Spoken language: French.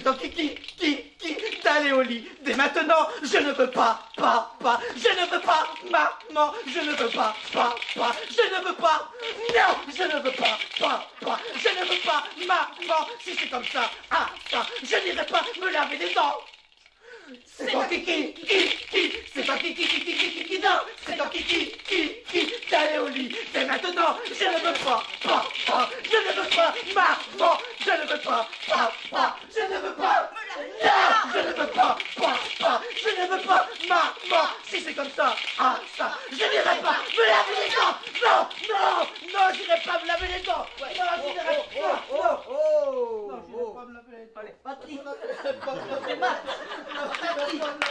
c'est en qui d'aller au lit. Dès maintenant, je ne veux pas, je ne veux pas, maman, je ne veux pas, je ne veux pas, non, je ne veux pas, je ne veux pas, maman, si c'est comme ça, je n'irai pas me laver les dents. C'est en qui c'est en qui non, c'est en qui d'aller au lit. Dès maintenant, je ne veux pas, je ne veux pas, maman, je ne veux pas, je ne veux pas, non, je ne veux pas, je ne veux pas, maman, si c'est comme ça, je n'irai pas me laver les dents. Non, non, non, j'irai pas me laver les dents. Non, j'irai pas, non, j'irai pas me laver les dents. Allez, Patrick, c'est mal. Patrick.